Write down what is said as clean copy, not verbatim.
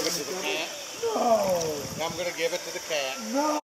give it to the cat. No. I'm going to give it to the cat. No.